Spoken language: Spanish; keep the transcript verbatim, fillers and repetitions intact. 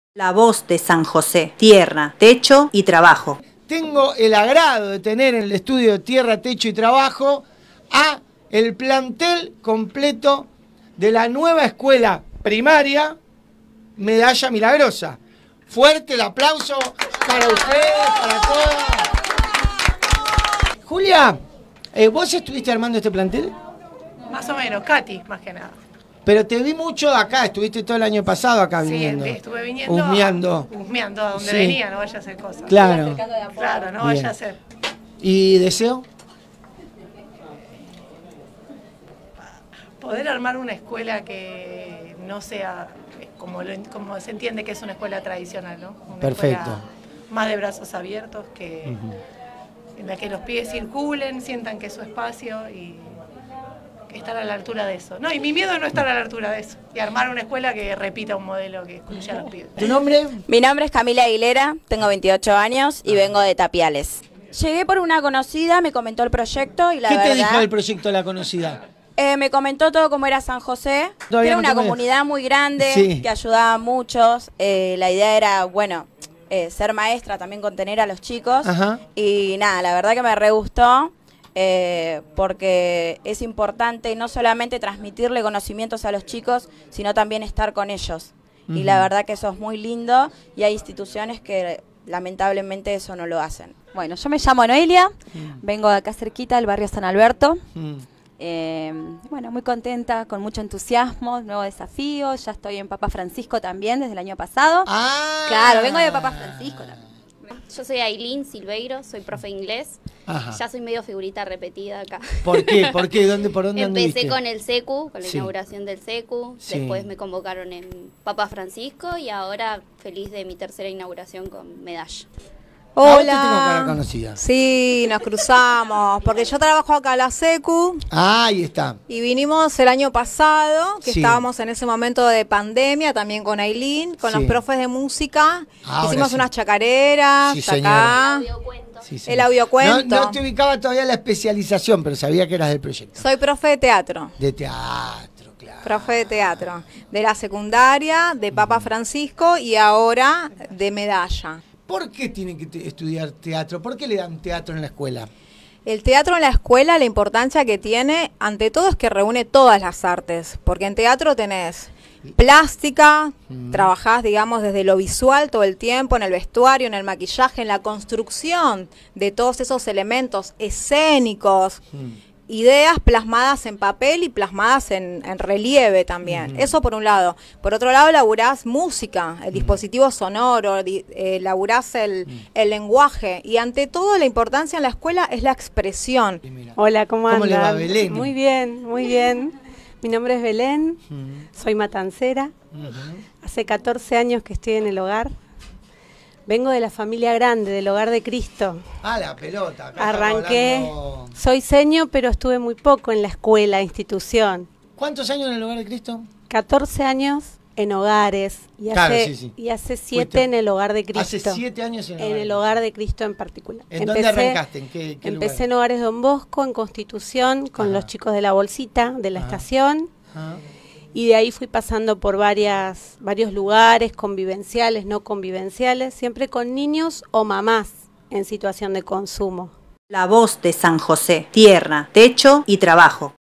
La voz de San José, tierra, techo y trabajo. Tengo el agrado de tener en el estudio Tierra, Techo y Trabajo a el plantel completo de la nueva escuela primaria Medalla Milagrosa. Fuerte el aplauso para ustedes, para todas. Julia, eh, ¿vos estuviste armando este plantel? Más o menos, Katy, más que nada. Pero te vi mucho acá, estuviste todo el año pasado acá Sí, viniendo. estuve viniendo. Husmeando. A, husmeando a donde Sí. venía, no vaya a hacer cosas. Claro. Claro, no Bien. vaya a ser. ¿Y deseo? Poder armar una escuela que no sea como, lo, como se entiende que es una escuela tradicional, ¿no? Una Perfecto. escuela más de brazos abiertos, que, uh-huh. en la que los pies circulen, sientan que es su espacio y que estar a la altura de eso. No, y mi miedo es no estar a la altura de eso. Y armar una escuela que repita un modelo que excluya a los pibes. ¿Tu nombre? Mi nombre es Camila Aguilera, tengo veintiocho años y vengo de Tapiales. Llegué por una conocida, me comentó el proyecto y la ¿Qué verdad... te dijo del proyecto de la conocida? Eh, me comentó todo cómo era San José. Todavía Era no una tengo comunidad idea. muy grande, Sí. que ayudaba a muchos. Eh, la idea era, bueno, eh, ser maestra, también contener a los chicos. Ajá. Y nada, la verdad que me re gustó. Eh, porque es importante no solamente transmitirle conocimientos a los chicos, sino también estar con ellos. Uh-huh. Y la verdad que eso es muy lindo y hay instituciones que lamentablemente eso no lo hacen. Bueno, yo me llamo Noelia, uh-huh. vengo de acá cerquita del barrio San Alberto. Uh-huh. Eh, bueno, muy contenta, con mucho entusiasmo, nuevo desafío. Ya estoy en Papa Francisco también desde el año pasado. Ah. Claro, vengo de Papa Francisco también. Yo soy Ailín Silveiro, soy profe de inglés. Ajá. Ya soy medio figurita repetida acá. ¿Por qué? ¿Por qué? ¿Dónde, ¿Por dónde Empecé anduviste? con el SECU, con la Sí. inauguración del SECU. Sí. Después me convocaron en Papa Francisco y ahora feliz de mi tercera inauguración con medalla. Hola. Te tengo cara conocida. Sí, nos cruzamos, porque yo trabajo acá en la SECU. Ah, ahí está. Y vinimos el año pasado, que Sí. estábamos en ese momento de pandemia, también con Ailín, con Sí. los profes de música. Ahora Hicimos sí. unas chacareras Sí, acá. Sí, sí. El audiocuento. No, no te ubicaba todavía la especialización, pero sabía que eras del proyecto. Soy profe de teatro. De teatro, claro. Profe de teatro. De la secundaria, de Papa Francisco y ahora de medalla. ¿Por qué tienen que te- estudiar teatro? ¿Por qué le dan teatro en la escuela? El teatro en la escuela, la importancia que tiene, ante todo, es que reúne todas las artes. Porque en teatro tenés plástica, mm. trabajás, digamos, desde lo visual todo el tiempo, en el vestuario, en el maquillaje, en la construcción de todos esos elementos escénicos, mm. ideas plasmadas en papel y plasmadas en, en relieve también. Mm. Eso por un lado. Por otro lado, laburás música, el mm. dispositivo sonoro, di, eh, laburás el, mm. el lenguaje. Y ante todo, la importancia en la escuela es la expresión. Hola, ¿cómo andan? ¿Cómo le va, Belén? Muy bien, muy bien. Mi nombre es Belén, uh-huh. soy matancera. Uh-huh. Hace catorce años que estoy en el hogar. Vengo de la familia grande, del Hogar de Cristo. Ah, la pelota. Acá Arranqué, hablando... soy seño, pero estuve muy poco en la escuela, institución. ¿Cuántos años en el Hogar de Cristo? catorce años en hogares y, claro, hace, sí, sí. y hace siete Fuiste, en el Hogar de Cristo. Hace siete años en el Hogar, en el hogar de Cristo en particular. ¿En empecé, dónde arrancaste? ¿En qué, qué Empecé lugar? en Hogares Don Bosco, en Constitución, con Ajá. los chicos de la bolsita de la Ajá. estación. Ajá. Y de ahí fui pasando por varias varios lugares, convivenciales, no convivenciales, siempre con niños o mamás en situación de consumo. La voz de San José, tierra, techo y trabajo.